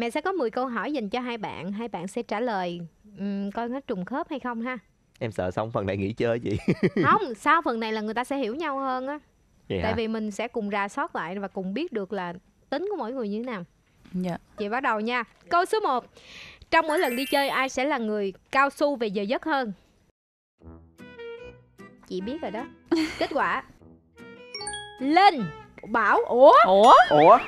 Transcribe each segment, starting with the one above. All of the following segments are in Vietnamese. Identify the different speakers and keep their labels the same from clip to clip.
Speaker 1: Mẹ sẽ có 10 câu hỏi dành cho hai bạn sẽ trả lời coi nó trùng khớp hay không ha.
Speaker 2: Em sợ xong phần này nghỉ chơi chị.
Speaker 1: Không, sau phần này là người ta sẽ hiểu nhau hơn á.
Speaker 2: Vậy
Speaker 1: Tại
Speaker 2: hả?
Speaker 1: vì mình sẽ cùng rà soát lại và cùng biết được là tính của mỗi người như thế nào.
Speaker 3: Dạ.
Speaker 1: Chị bắt đầu nha. Câu số 1. Trong mỗi lần đi chơi ai sẽ là người cao su về giờ giấc hơn? Chị biết rồi đó. Kết quả Linh, Bảo.
Speaker 3: Ủa?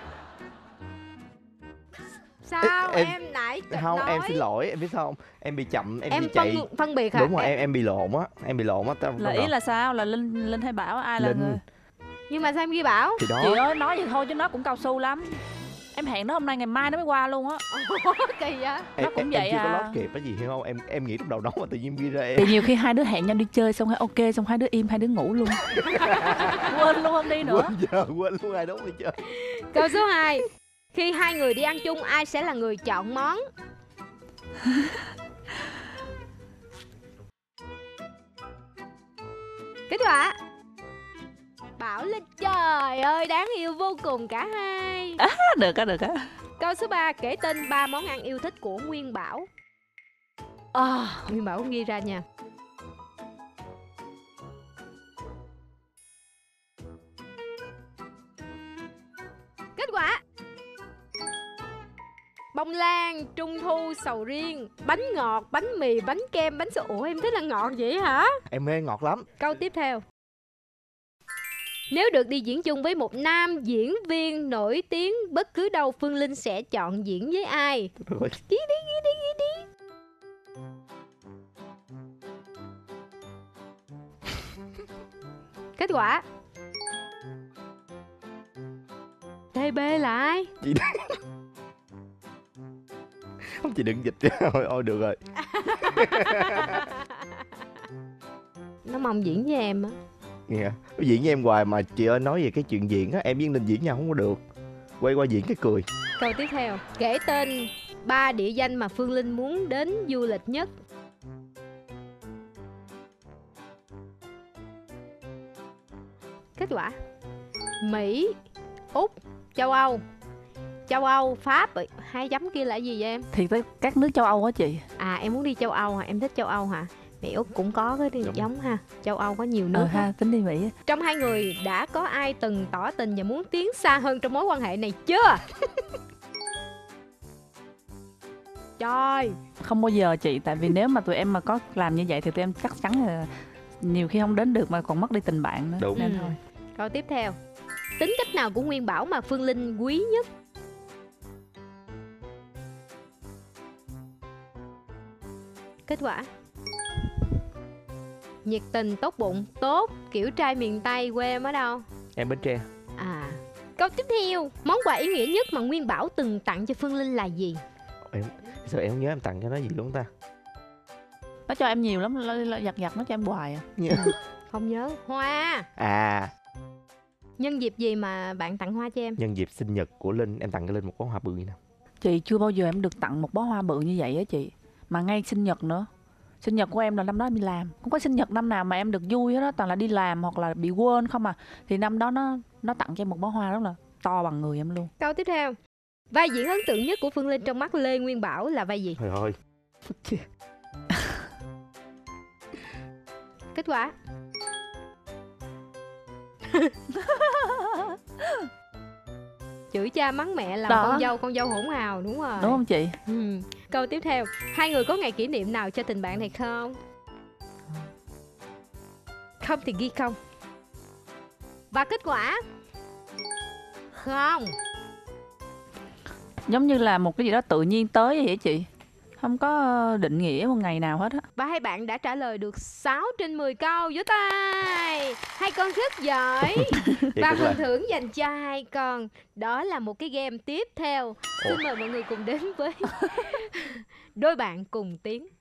Speaker 1: Sao
Speaker 2: Em-
Speaker 1: em nãy
Speaker 2: Không,
Speaker 1: nói
Speaker 2: em xin lỗi, em biết sao không? Em bị chậm, em
Speaker 1: em
Speaker 2: đi chạy.
Speaker 1: phân biệt hả?
Speaker 2: Đúng rồi, em bị lộn á. Em bị lộn á.
Speaker 3: Là ý là sao? Là Linh hay Bảo ai là
Speaker 2: Linh.
Speaker 3: người?
Speaker 1: Nhưng mà sao em ghi Bảo?
Speaker 2: Thì đó.
Speaker 3: Chị ơi nói vậy thôi chứ nó cũng cao su lắm. Em hẹn nó hôm nay ngày mai nó mới qua luôn á.
Speaker 1: Kỳ vậy?
Speaker 3: Nó cũng vậy
Speaker 2: em chưa có
Speaker 3: à.
Speaker 2: lót kịp á gì hiểu không? Em nghĩ lúc đầu đó mà tự nhiên ghi ra em.
Speaker 3: Thì nhiều khi hai đứa hẹn nhau đi chơi xong hay ok xong hai đứa im hai đứa ngủ luôn. Quên luôn không đi nữa.
Speaker 2: Quên luôn ai đó đi chơi.
Speaker 1: Câu số 2. Khi hai người đi ăn chung ai sẽ là người chọn món? Kết quả Bảo Linh. Trời ơi đáng yêu vô cùng cả hai.
Speaker 3: Được á.
Speaker 1: Câu số 3. Kể tên 3 món ăn yêu thích của Nguyên Bảo. Nguyên Bảo ghi ra nha. Kết quả bông lan, trung thu, sầu riêng, bánh ngọt, bánh mì, bánh kem, bánh sữa. Ủa em thích ăn ngọt vậy hả?
Speaker 2: Em mê ngọt lắm.
Speaker 1: Câu tiếp theo. Nếu được đi diễn chung với một nam diễn viên nổi tiếng bất cứ đâu, Phương Linh sẽ chọn diễn với ai?
Speaker 2: Rồi.
Speaker 1: Ghi đi. Kết quả TB là ai?
Speaker 2: Chị không, chị đừng dịch. Ôi được rồi.
Speaker 1: Nó mong diễn với em á.
Speaker 2: Nghe cái diễn với em hoài mà chị ơi, nói về cái chuyện diễn á, em với Linh diễn nhau không có được. Quay qua diễn cái cười.
Speaker 1: Câu tiếp theo. Kể tên 3 địa danh mà Phương Linh muốn đến du lịch nhất. Kết quả Mỹ, Úc, châu Âu. Châu Âu, Pháp. 2 chấm kia là gì vậy em?
Speaker 3: Thì tới các nước châu Âu á chị.
Speaker 1: À em muốn đi châu Âu hả? Em thích châu Âu hả? Mỹ Úc cũng có cái
Speaker 2: Đúng.
Speaker 1: giống ha. Châu Âu có nhiều nước ha.
Speaker 3: Ha, tính đi Mỹ.
Speaker 1: Trong hai người đã có ai từng tỏ tình và muốn tiến xa hơn trong mối quan hệ này chưa? Trời.
Speaker 3: Không bao giờ chị, tại vì nếu mà tụi em mà có làm như vậy thì tụi em chắc chắn là nhiều khi không đến được mà còn mất đi tình bạn nữa.
Speaker 2: Đúng.
Speaker 3: Nên thôi.
Speaker 1: Câu tiếp theo. Tính cách nào của Nguyên Bảo mà Phương Linh quý nhất? Kết quả nhiệt tình, tốt bụng, tốt, kiểu trai miền Tây. Quê em ở đâu?
Speaker 2: Em Bến Tre.
Speaker 1: À. Câu tiếp theo. Món quà ý nghĩa nhất mà Nguyên Bảo từng tặng cho Phương Linh là gì?
Speaker 2: Sao em không nhớ em tặng cho nó gì luôn ta?
Speaker 3: Nó cho em nhiều lắm, giặt nó cho em hoài à.
Speaker 1: Không nhớ. Hoa.
Speaker 2: À,
Speaker 1: Nhân dịp gì mà bạn tặng hoa cho em?
Speaker 2: nhân dịp sinh nhật của Linh, em tặng cho Linh một bó hoa bự nè.
Speaker 3: Chị chưa bao giờ em được tặng một bó hoa bự như vậy á chị. Mà ngay sinh nhật nữa. Sinh nhật của em là năm đó em đi làm. Không có sinh nhật năm nào mà em được vui hết đó, toàn là đi làm hoặc là bị quên không à. Thì năm đó nó tặng cho em một bó hoa rất là to bằng người em luôn.
Speaker 1: Câu tiếp theo. Vai diễn ấn tượng nhất của Phương Linh trong mắt Lê Nguyên Bảo là vai gì?
Speaker 2: Trời ơi.
Speaker 1: Kết quả chửi cha mắng mẹ làm
Speaker 3: Đó.
Speaker 1: con dâu hỗn hào. Đúng rồi.
Speaker 3: Đúng không chị?
Speaker 1: Câu tiếp theo. Hai người có ngày kỷ niệm nào cho tình bạn này không? Không thì ghi không. Và kết quả không.
Speaker 3: Giống như là một cái gì đó tự nhiên tới vậy á chị. Không có định nghĩa một ngày nào hết á.
Speaker 1: Và hai bạn đã trả lời được 6 trên 10 câu. Vỗ tay. Hai con rất giỏi. Và
Speaker 2: cũng là-
Speaker 1: phần thưởng dành cho hai con đó là một cái game tiếp theo. Xin mời mọi người cùng đến với Đôi bạn cùng tiến.